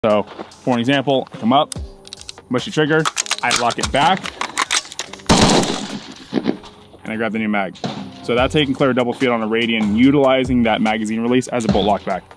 So for an example, I come up, push the trigger, I lock it back, and I grab the new mag. So that's how you can clear a double feed on a Radian, utilizing that magazine release as a bolt lock back.